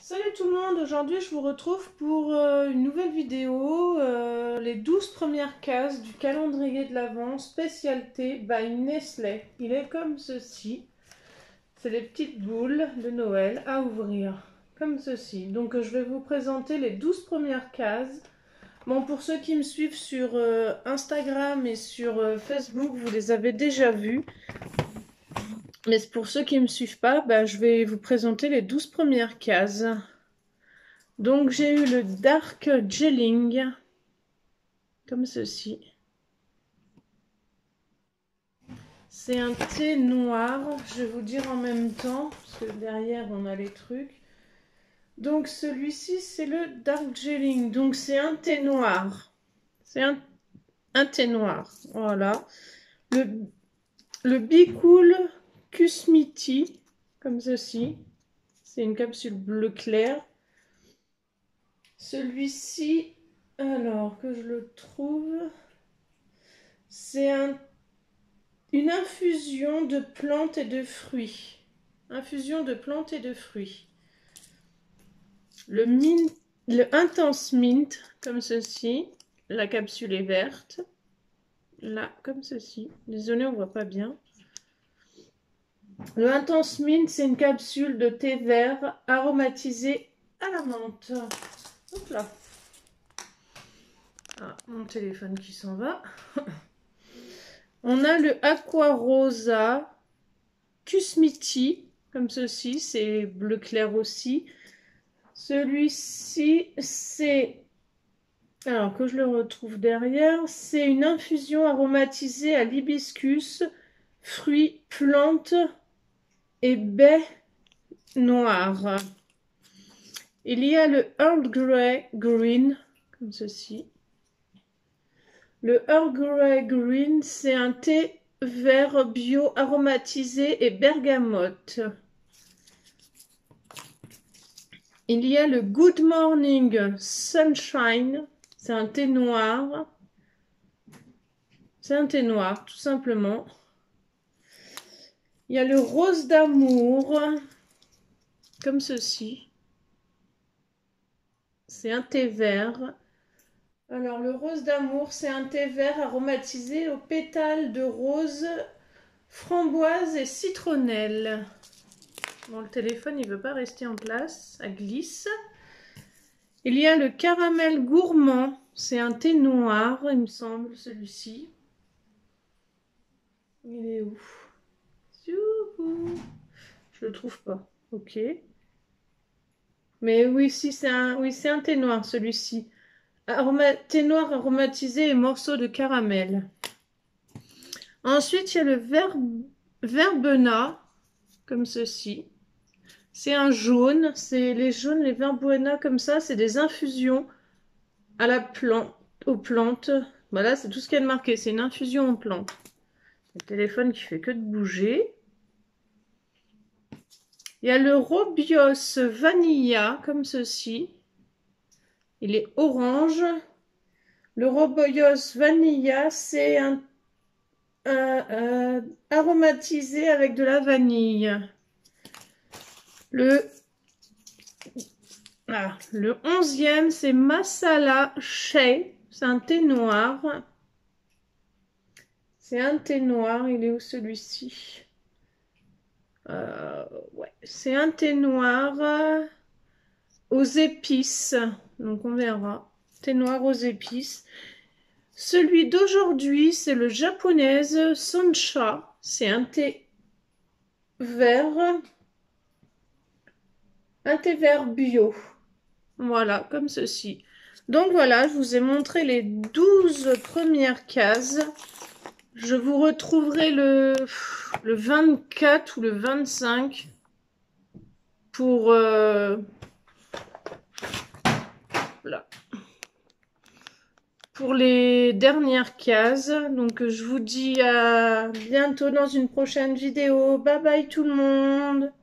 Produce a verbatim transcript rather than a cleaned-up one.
Salut tout le monde, aujourd'hui je vous retrouve pour euh, une nouvelle vidéo, euh, les douze premières cases du calendrier de l'Avent spécialité by Nestlé. Il est comme ceci, c'est les petites boules de Noël à ouvrir, comme ceci. Donc euh, je vais vous présenter les douze premières cases. Bon, pour ceux qui me suivent sur euh, Instagram et sur euh, Facebook, vous les avez déjà vues. Mais pour ceux qui ne me suivent pas, bah, je vais vous présenter les douze premières cases. Donc j'ai eu le Dark Gelling, comme ceci. C'est un thé noir, je vais vous dire en même temps, parce que derrière on a les trucs. Donc celui-ci c'est le Dark Gelling, donc c'est un thé noir. C'est un, un thé noir, voilà. Le, le Be Cool Kusmiti, comme ceci. C'est une capsule bleu clair. Celui-ci, alors que je le trouve, c'est un, une infusion de plantes et de fruits. Infusion de plantes et de fruits. Le, mint, le Intense Mint, comme ceci. La capsule est verte. Là, comme ceci. Désolée, on ne voit pas bien. Le Intense Mint, c'est une capsule de thé vert aromatisé à la menthe. Hop là. Ah, mon téléphone qui s'en va. On a le Aqua Rosa Kusmiti, comme ceci, c'est bleu clair aussi. Celui-ci, c'est, alors que je le retrouve derrière, c'est une infusion aromatisée à l'hibiscus, fruits, plantes et baies noires. Il y a le Earl Grey Green, comme ceci. Le Earl Grey Green, c'est un thé vert bio aromatisé et bergamote. Il y a le Good Morning Sunshine, c'est un thé noir. C'est un thé noir, tout simplement. Il y a le Rose d'amour, comme ceci. C'est un thé vert. Alors, le Rose d'amour, c'est un thé vert aromatisé aux pétales de rose, framboise et citronnelle. Bon, le téléphone, il ne veut pas rester en place, ça glisse. Il y a le caramel gourmand, c'est un thé noir, il me semble, celui-ci. Il est où? Je le trouve pas. Ok. Mais oui, si, c'est un, oui, c'est un thé noir, celui-ci. Aroma, thé noir aromatisé et morceaux de caramel. Ensuite, il y a le ver, verbena, comme ceci. C'est un jaune. C'est les jaunes, les verbena comme ça, c'est des infusions à la plante, aux plantes. Voilà, c'est tout ce qu'il y a de marqué. C'est une infusion aux plantes. Le téléphone qui fait que de bouger. Il y a le Robios Vanilla, comme ceci. Il est orange. Le Robios Vanilla, c'est un, un, un aromatisé avec de la vanille. Le, ah, le onzième, c'est Masala Shea. C'est un thé noir. C'est un thé noir. Il est où celui-ci? euh, ouais. C'est un thé noir euh, aux épices. Donc on verra. Thé noir aux épices. Celui d'aujourd'hui, c'est le japonaise Soncha. C'est un thé vert. Un thé vert bio. Voilà, comme ceci. Donc voilà, je vous ai montré les douze premières cases. Je vous retrouverai le, le vingt-quatre ou le vingt-cinq pour... Euh, là. Pour les dernières cases. Donc je vous dis à bientôt dans une prochaine vidéo. Bye bye tout le monde.